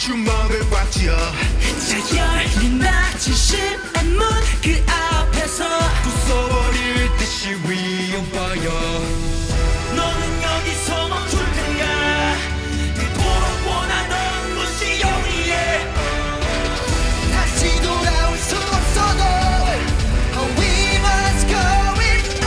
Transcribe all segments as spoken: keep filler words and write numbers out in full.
주먹을 꽉 쥐어 자 열린 닫히실 문 그 앞에서 부숴버릴 듯이 We on fire. 너는 여기서 멈출 텐가 그토록 원하던 곳이 여기에 다시 돌아올 수 없어도 oh, we must go it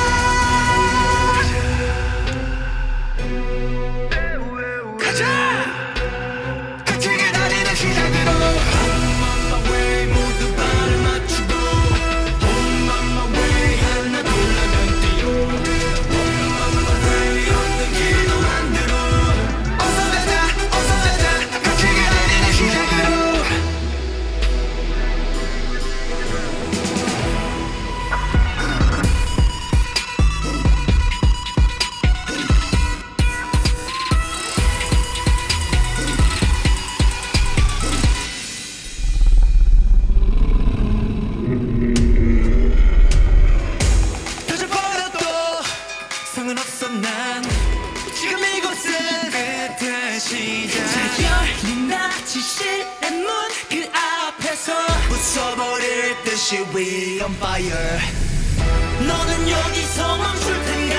on. 가자! 같이 기다리는 시작으로 On my way 모두 발을 맞추고 On my way 하나 둘러면 뛰어 On my way 어떤 길도 만들어 어서 가자 어서 가자 같이 기다리는 시작으로 터져버려도 상관없어 난 지금 이곳은 애타의 시작 자 열린 닫히실 문 그 앞에서 부숴버릴 듯이 We on fire. 너는 여기서 멈출 텐가